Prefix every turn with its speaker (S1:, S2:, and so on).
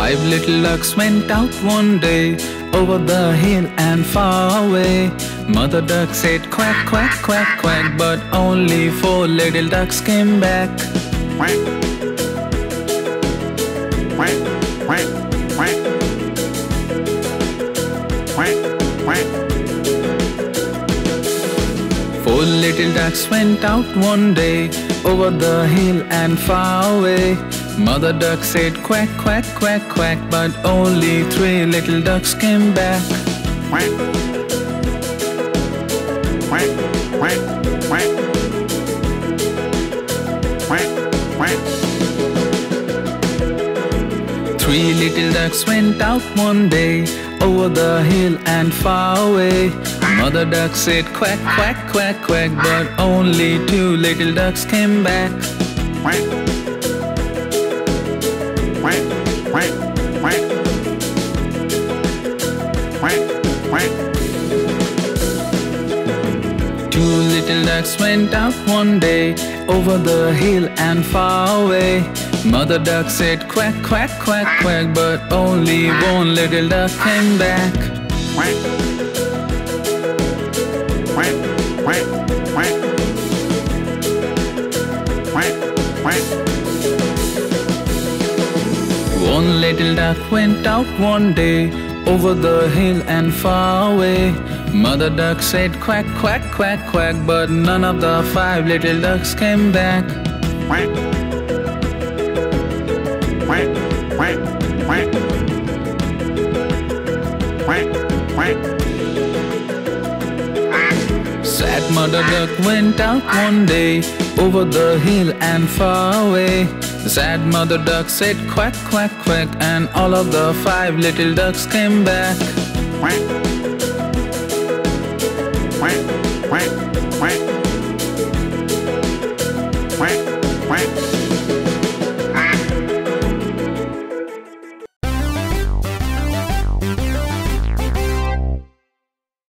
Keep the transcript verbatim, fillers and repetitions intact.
S1: Five little ducks went out one day over the hill and far away. Mother duck said quack, quack, quack, quack, but only four little ducks came back.
S2: Quack, quack, quack, quack, quack, quack.
S1: Four little ducks went out one day over the hill and far away. Mother duck said quack, quack, quack, quack, but only three little ducks came back.
S2: Quack, quack, quack, quack, quack, quack.
S1: Three little ducks went out one day over the hill and far away. Mother duck said quack, quack, quack, quack, but only two little ducks came back.
S2: Quack, quack, quack, quack, quack, quack.
S1: Two little ducks went out one day over the hill and far away. Mother duck said quack, quack, quack, quack, but only one little duck came back.
S2: Quack, quack, quack, quack, quack, quack.
S1: One little duck went out one day over the hill and far away. Mother duck said quack, quack, quack, quack, but none of the five little ducks came back.
S2: Quack, quack, quack, quack, quack, quack.
S1: Sad mother duck went out one day over the hill and far away. The sad mother duck said quack, quack, quack, and all of the five little ducks came back.
S2: Quack, quack, quack, quack.